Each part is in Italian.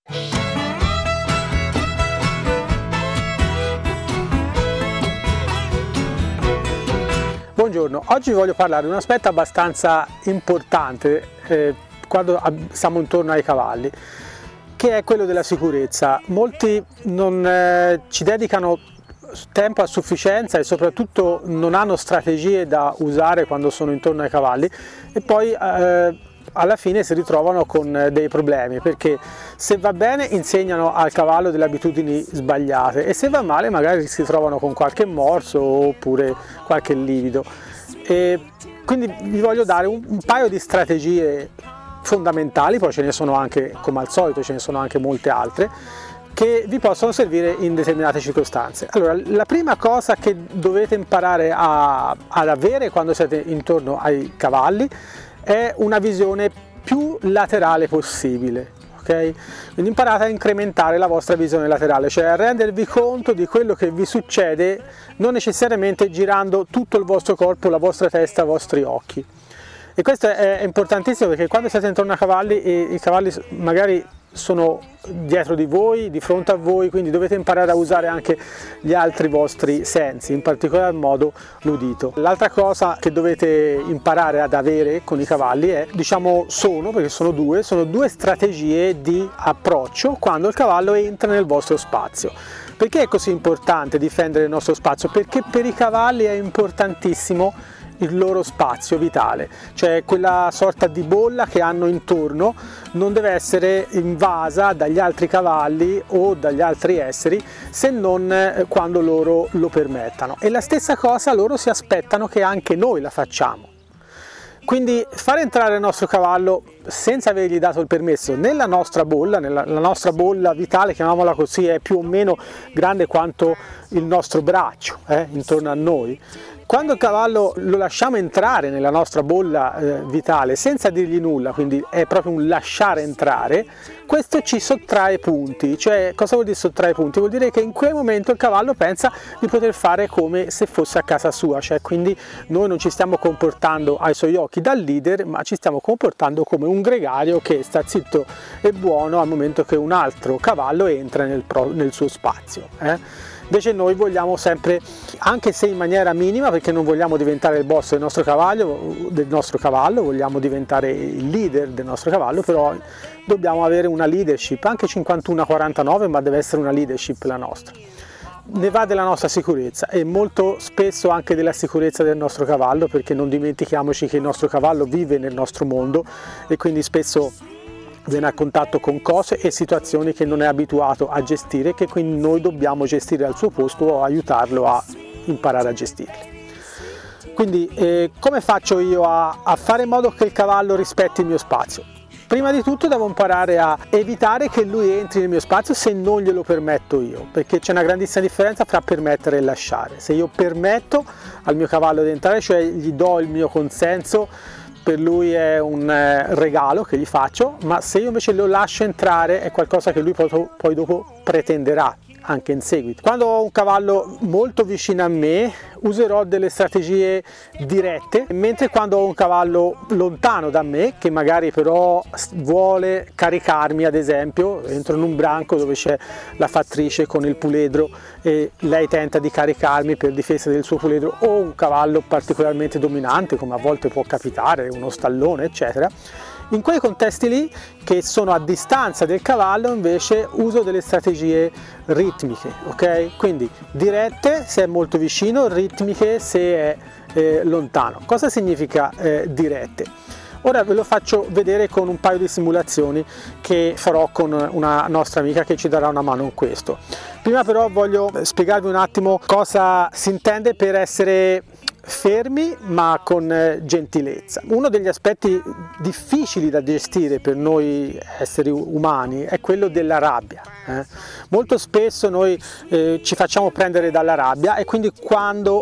Buongiorno, oggi voglio parlare di un aspetto abbastanza importante quando siamo intorno ai cavalli, che è quello della sicurezza. Molti non ci dedicano tempo a sufficienza e soprattutto non hanno strategie da usare quando sono intorno ai cavalli e poi alla fine si ritrovano con dei problemi, perché se va bene insegnano al cavallo delle abitudini sbagliate e se va male magari si trovano con qualche morso oppure qualche livido. E quindi vi voglio dare un paio di strategie fondamentali, poi ce ne sono anche, come al solito, ce ne sono anche molte altre, che vi possono servire in determinate circostanze. Allora, la prima cosa che dovete imparare ad avere quando siete intorno ai cavalli è una visione più laterale possibile, ok? Quindi imparate a incrementare la vostra visione laterale, cioè a rendervi conto di quello che vi succede non necessariamente girando tutto il vostro corpo, la vostra testa, i vostri occhi. E questo è importantissimo perché quando siete intorno ai cavalli e i cavalli magari sono dietro di voi, di fronte a voi, quindi dovete imparare a usare anche gli altri vostri sensi, in particolar modo l'udito. L'altra cosa che dovete imparare ad avere con i cavalli è, perché sono due strategie di approccio quando il cavallo entra nel vostro spazio. Perché è così importante difendere il nostro spazio? Perché per i cavalli è importantissimo il loro spazio vitale, cioè quella sorta di bolla che hanno intorno non deve essere invasa dagli altri cavalli o dagli altri esseri se non quando loro lo permettano, e la stessa cosa loro si aspettano che anche noi la facciamo. Quindi fare entrare il nostro cavallo senza avergli dato il permesso nella nostra bolla, la nostra bolla vitale, chiamiamola così, è più o meno grande quanto il nostro braccio intorno a noi. Quando il cavallo lo lasciamo entrare nella nostra bolla vitale senza dirgli nulla, quindi è proprio un lasciare entrare, questo ci sottrae punti. Cioè, cosa vuol dire sottrae punti? Vuol dire che in quel momento il cavallo pensa di poter fare come se fosse a casa sua, cioè quindi noi non ci stiamo comportando ai suoi occhi da leader, ma ci stiamo comportando come un gregario che sta zitto e buono al momento che un altro cavallo entra nel suo spazio. Invece noi vogliamo sempre, anche se in maniera minima, perché non vogliamo diventare il boss del nostro cavallo, vogliamo diventare il leader del nostro cavallo, però dobbiamo avere una leadership, anche 51-49, ma deve essere una leadership la nostra. Ne va della nostra sicurezza e molto spesso anche della sicurezza del nostro cavallo, perché non dimentichiamoci che il nostro cavallo vive nel nostro mondo e quindi spesso viene a contatto con cose e situazioni che non è abituato a gestire, che quindi noi dobbiamo gestire al suo posto o aiutarlo a imparare a gestirli. Quindi come faccio io a fare in modo che il cavallo rispetti il mio spazio? Prima di tutto devo imparare a evitare che lui entri nel mio spazio se non glielo permetto io, perché c'è una grandissima differenza tra permettere e lasciare. Se io permetto al mio cavallo di entrare, cioè gli do il mio consenso, per lui è un regalo che gli faccio, ma se io invece lo lascio entrare è qualcosa che lui poi dopo pretenderà anche in seguito. Quando ho un cavallo molto vicino a me userò delle strategie dirette, mentre quando ho un cavallo lontano da me che magari però vuole caricarmi, ad esempio entro in un branco dove c'è la fattrice con il puledro e lei tenta di caricarmi per difesa del suo puledro, o un cavallo particolarmente dominante come a volte può capitare, uno stallone eccetera, in quei contesti lì che sono a distanza del cavallo invece uso delle strategie ritmiche, ok? Quindi dirette se è molto vicino, ritmiche se è lontano. Cosa significa dirette? Ora ve lo faccio vedere con un paio di simulazioni che farò con una nostra amica che ci darà una mano in questo. Prima però voglio spiegarvi un attimo cosa si intende per essere fermi ma con gentilezza. Uno degli aspetti difficili da gestire per noi esseri umani è quello della rabbia. Molto spesso noi ci facciamo prendere dalla rabbia e quindi quando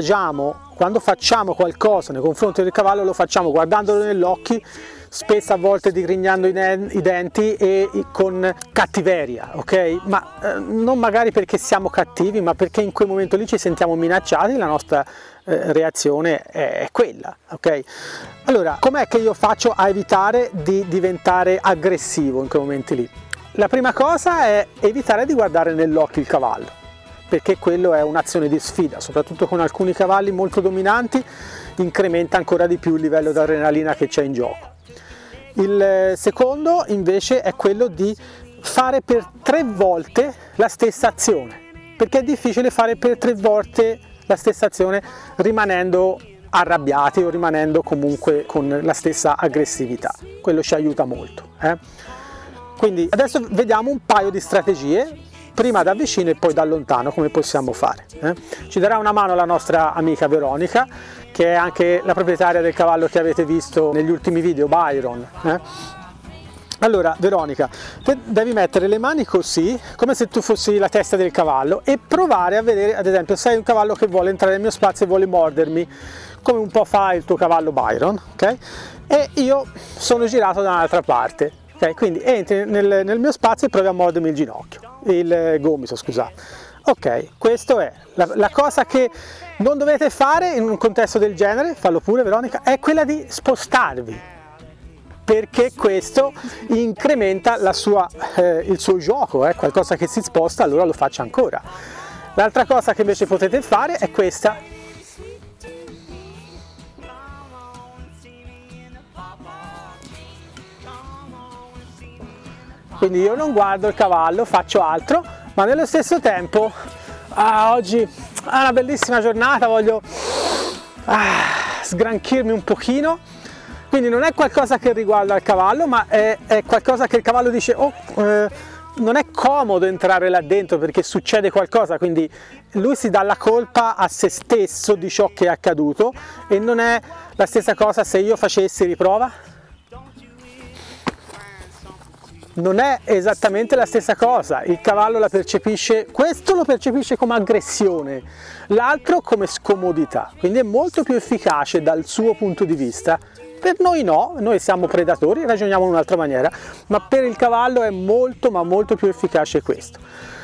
facciamo qualcosa nei confronti del cavallo lo facciamo guardandolo negli occhi, spesso a volte digrignando i denti e con cattiveria, ok? Ma non magari perché siamo cattivi, ma perché in quel momento lì ci sentiamo minacciati, la nostra reazione è quella, ok? Allora, com'è che io faccio a evitare di diventare aggressivo in quei momenti lì? la prima cosa è evitare di guardare nell'occhio il cavallo, perché quello è un'azione di sfida, soprattutto con alcuni cavalli molto dominanti, incrementa ancora di più il livello di adrenalina che c'è in gioco. Il secondo invece è quello di fare per 3 volte la stessa azione, perché è difficile fare per 3 volte la stessa azione rimanendo arrabbiati o rimanendo comunque con la stessa aggressività. Quello ci aiuta molto. Quindi adesso vediamo un paio di strategie, prima da vicino e poi da lontano, come possiamo fare. Ci darà una mano la nostra amica Veronica, che è anche la proprietaria del cavallo che avete visto negli ultimi video, Byron. Allora Veronica, te devi mettere le mani così, come se tu fossi la testa del cavallo, e provare a vedere, ad esempio, sei un cavallo che vuole entrare nel mio spazio e vuole mordermi, come un po' fa il tuo cavallo Byron, ok? E io sono girato da un'altra parte, ok? Quindi entri nel mio spazio e provi a mordermi il ginocchio, il gomito, scusate. Ok, questa è la cosa che non dovete fare in un contesto del genere, fallo pure Veronica, è quella di spostarvi, perché questo incrementa il suo gioco, qualcosa che si sposta, allora lo faccia ancora. L'altra cosa che invece potete fare è questa. Quindi io non guardo il cavallo, faccio altro, ma nello stesso tempo, oggi è una bellissima giornata, voglio sgranchirmi un pochino. Quindi non è qualcosa che riguarda il cavallo, ma è qualcosa che il cavallo dice, non è comodo entrare là dentro perché succede qualcosa, quindi lui si dà la colpa a se stesso di ciò che è accaduto, e non è la stessa cosa se io facessi riprova. Non è esattamente la stessa cosa, il cavallo la percepisce, questo lo percepisce come aggressione, l'altro come scomodità, quindi è molto più efficace dal suo punto di vista. Per noi no, noi siamo predatori, ragioniamo in un'altra maniera, ma per il cavallo è molto ma molto più efficace questo.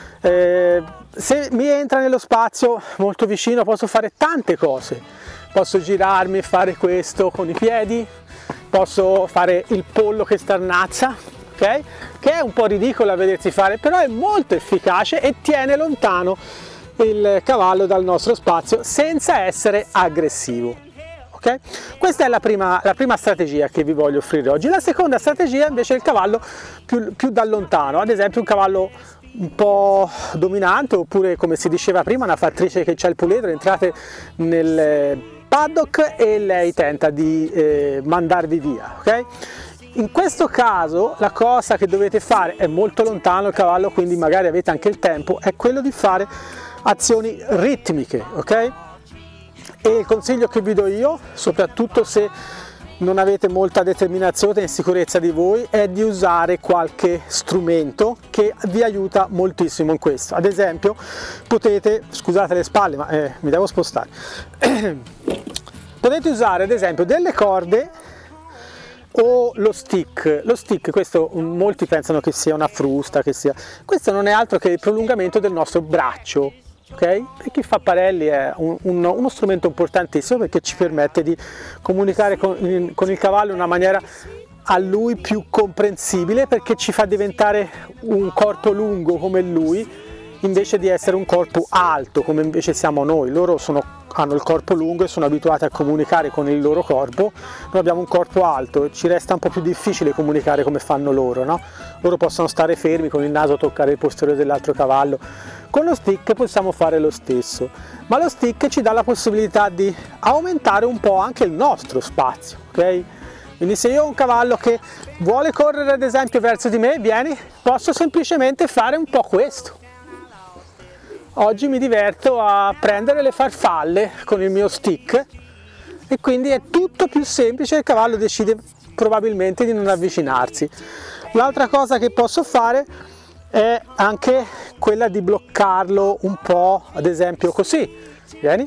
Se mi entra nello spazio molto vicino posso fare tante cose, posso girarmi e fare questo con i piedi, posso fare il pollo che starnazza, ok? Che è un po' ridicolo a vedersi fare, però è molto efficace e tiene lontano il cavallo dal nostro spazio senza essere aggressivo. Okay? Questa è la prima strategia che vi voglio offrire oggi. La seconda strategia invece è il cavallo più da lontano, ad esempio un cavallo un po' dominante, oppure come si diceva prima una fattrice che c'ha il puledro, entrate nel paddock e lei tenta di mandarvi via, ok? In questo caso la cosa che dovete fare, è molto lontano il cavallo, quindi magari avete anche il tempo, è quello di fare azioni ritmiche, ok? E il consiglio che vi do io, soprattutto se non avete molta determinazione e sicurezza di voi, è di usare qualche strumento che vi aiuta moltissimo in questo. Ad esempio potete, scusate le spalle ma mi devo spostare, potete usare ad esempio delle corde o lo stick, questo molti pensano che sia una frusta, questo non è altro che il prolungamento del nostro braccio. Okay? Per chi fa apparelli è uno strumento importantissimo, perché ci permette di comunicare con il cavallo in una maniera a lui più comprensibile, perché ci fa diventare un corpo lungo come lui, invece di essere un corpo alto come invece siamo noi. Loro hanno il corpo lungo e sono abituati a comunicare con il loro corpo, noi abbiamo un corpo alto e ci resta un po' più difficile comunicare come fanno loro, no? Loro possono stare fermi con il naso, toccare il posteriore dell'altro cavallo. Con lo stick possiamo fare lo stesso, ma lo stick ci dà la possibilità di aumentare un po' anche il nostro spazio, ok? Quindi se io ho un cavallo che vuole correre ad esempio verso di me, vieni, posso semplicemente fare un po' questo. Oggi mi diverto a prendere le farfalle con il mio stick e quindi è tutto più semplice, il cavallo decide probabilmente di non avvicinarsi. L'altra cosa che posso fare è anche quella di bloccarlo un po', ad esempio così, vieni,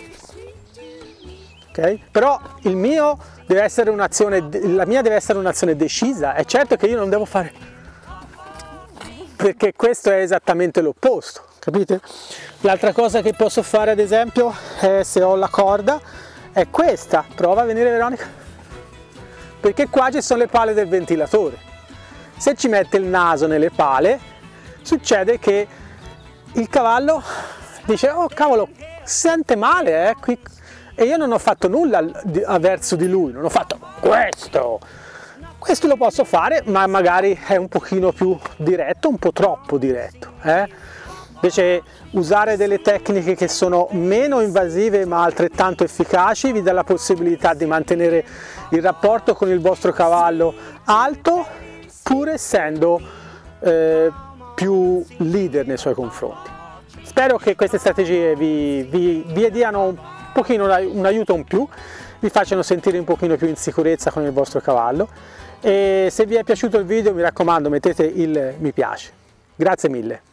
ok? Però la mia deve essere un'azione decisa, è certo che io non devo fare, perché questo è esattamente l'opposto, capite? L'altra cosa che posso fare ad esempio è, se ho la corda, è questa, prova a venire Veronica, perché qua ci sono le pale del ventilatore. Se ci mette il naso nelle pale, succede che il cavallo dice: oh cavolo, si sente male, qui. E io non ho fatto nulla verso di lui, non ho fatto questo lo posso fare, ma magari è un pochino più diretto, un po' troppo diretto. Invece usare delle tecniche che sono meno invasive ma altrettanto efficaci vi dà la possibilità di mantenere il rapporto con il vostro cavallo alto, pur essendo più leader nei suoi confronti. Spero che queste strategie vi diano un pochino un aiuto in più, vi facciano sentire un pochino più in sicurezza con il vostro cavallo, e se vi è piaciuto il video mi raccomando mettete il mi piace. Grazie mille.